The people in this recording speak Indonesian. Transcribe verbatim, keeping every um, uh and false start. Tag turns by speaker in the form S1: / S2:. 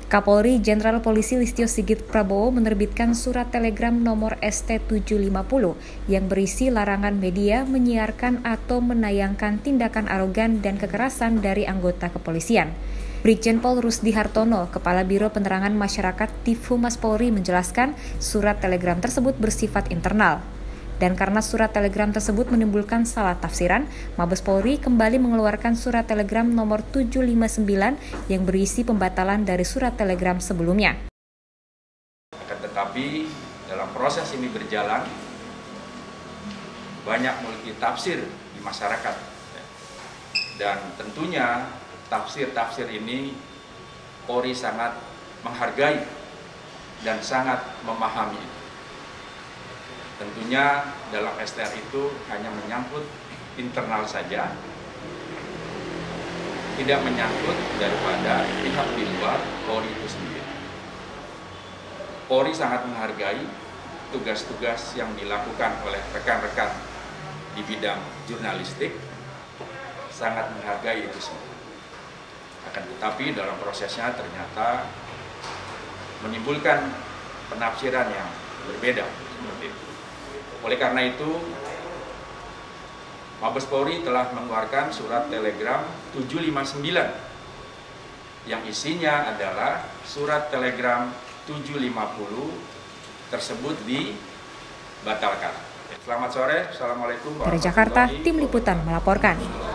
S1: Kapolri Jenderal Polisi Listio Sigit Prabowo menerbitkan surat telegram nomor S T tujuh lima nol yang berisi larangan media menyiarkan atau menayangkan tindakan arogan dan kekerasan dari anggota kepolisian. Brigjen Pol Rusdi Hartono, Kepala Biro Penerangan Masyarakat Divhumas Polri menjelaskan surat telegram tersebut bersifat internal. Dan karena surat telegram tersebut menimbulkan salah tafsiran, Mabes Polri kembali mengeluarkan surat telegram nomor tujuh lima sembilan yang berisi pembatalan dari surat telegram sebelumnya.
S2: Tetapi dalam proses ini berjalan, banyak multitafsir di masyarakat. Dan tentunya tafsir-tafsir ini Polri sangat menghargai dan sangat memahami. Tentunya dalam S T R itu hanya menyangkut internal saja, tidak menyangkut daripada pihak di luar Polri itu sendiri. Polri sangat menghargai tugas-tugas yang dilakukan oleh rekan-rekan di bidang jurnalistik, sangat menghargai itu semua. Akan tetapi dalam prosesnya ternyata menimbulkan penafsiran yang berbeda seperti itu. Oleh karena itu, Mabes Polri telah mengeluarkan surat telegram tujuh lima sembilan yang isinya adalah surat telegram tujuh lima nol tersebut dibatalkan. Selamat sore, Assalamualaikum warahmatullahi wabarakatuh.
S1: Dari Jakarta, Tim Liputan melaporkan.